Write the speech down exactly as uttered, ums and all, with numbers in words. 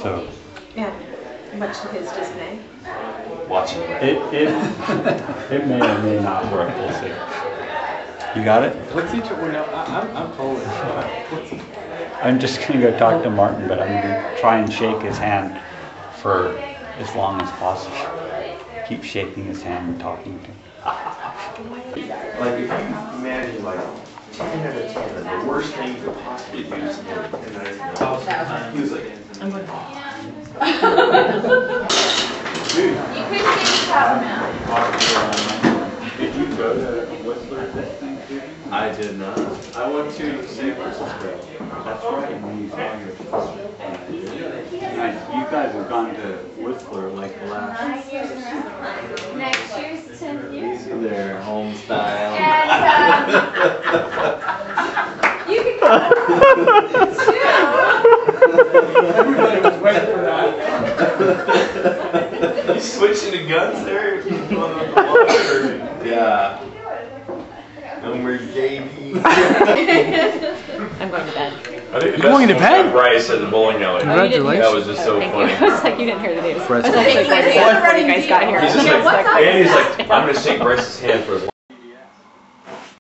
So. Yeah, much to his dismay. Watching it. It, it may or may not work, we'll see. You got it? What's each one? No, I'm, I'm Polish. I'm just going to go talk to Martin, but I'm going to try and shake his hand for as long as possible. Keep shaking his hand and talking to him. Like, if you imagine, like, ten out of ten, the worst thing you could possibly do is ten out of ten. He was like, I'm going dude. You couldn't get this out now. Did you go to Whistler this Thanksgiving? I did not. I went to San Francisco. That's right, when you saw your sister. You guys have gone to Whistler like the last... Nine years in a row. Next year's ten years. Their home style. And, uh, you can come too. Everybody was waiting for that. You switching the guns there? Yeah. No more J P. I'm going to bed. I think You're going to bed? Bryce at the bowling alley. Congratulations. That was just so Thank funny. you. I was like, you didn't hear the news. I was Thank actually you. going to bed before you guys got here. He's just I was like, like, and he's like, I'm going to shake Bryce's hand for as long